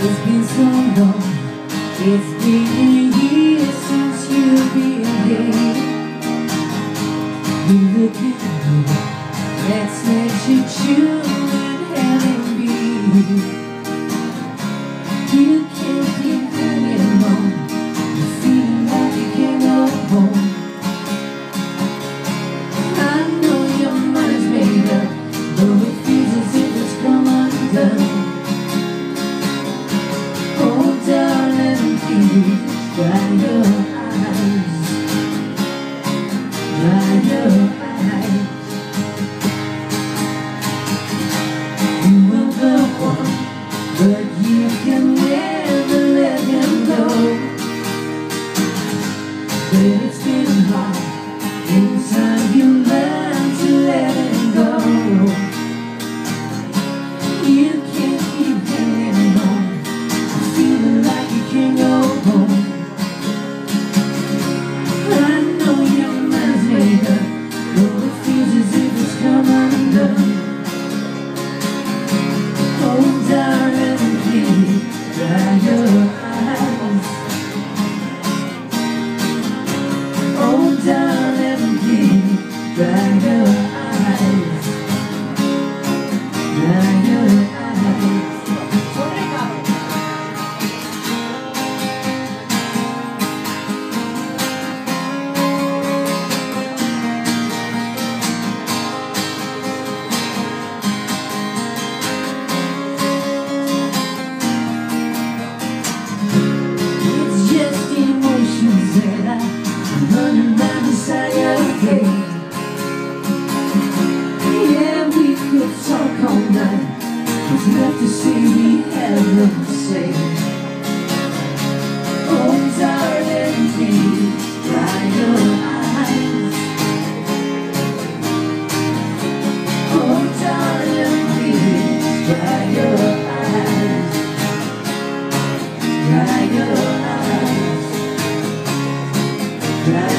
It's been so long, it's been a year since you've been here. You look at me, let's let you chew and have it be. You can't keep hanging on, you feel like you can't go home. I know your mind's made up, though it feels as if it's come undone. Oh darling, please dry your eyes, dry your eyes. You were the one, but you can never let him go. But it's been hard, in time you learn to let him go. You can't keep hanging on, feeling like you can't go home. I know your mind's made up, though it feels as if it's come undone. Oh darling, please dry your eyes. Oh darling, please dry your eyes, dry your eyes. Running down inside your head. Yeah, we could talk all night. There's enough to say we have nothing to say. Oh darling, please dry your eyes. Oh darling, please dry your eyes, dry your eyes.